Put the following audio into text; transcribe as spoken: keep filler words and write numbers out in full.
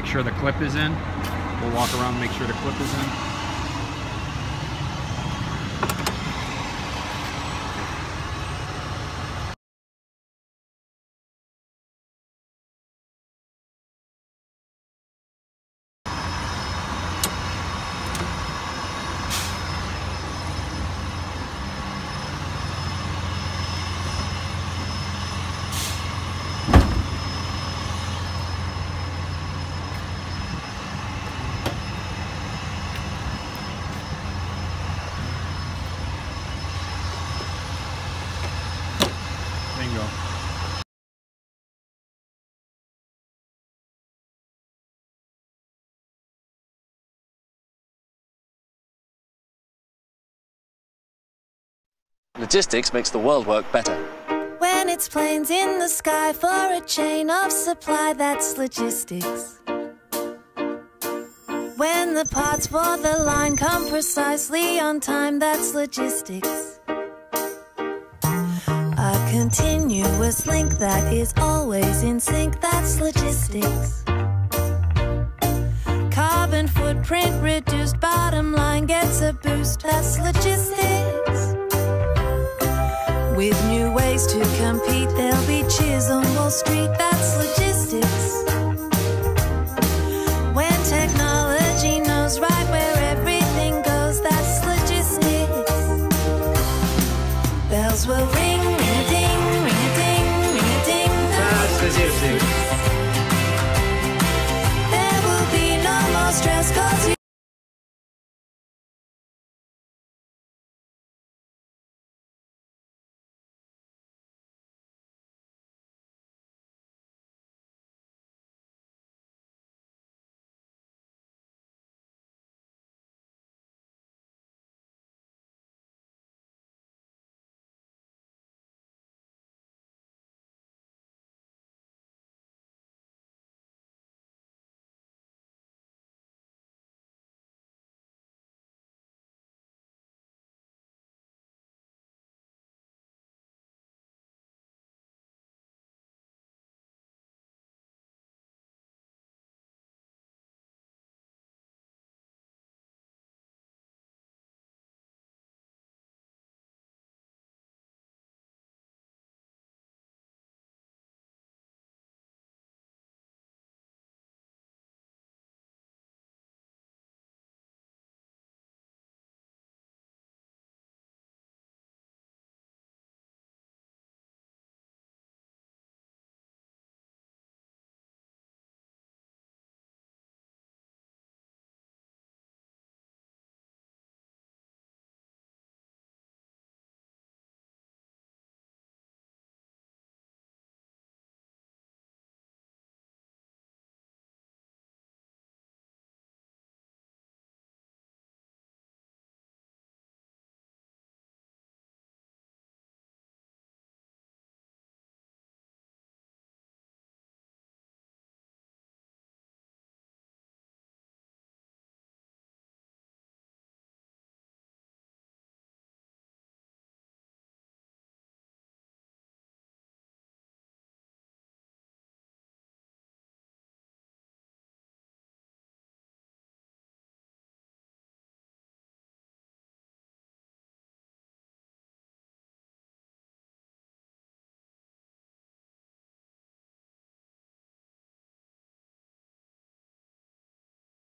Make sure the clip is in. We'll walk around and make sure the clip is in. Bingo. Logistics makes the world work better. When it's planes in the sky for a chain of supply, that's logistics. When the parts for the line come precisely on time, that's logistics. A continuous link that is always in sync, that's logistics. Carbon footprint reduced, bottom line gets a boost, that's logistics. With new ways to compete, there'll be cheers on Wall Street, that's logistics.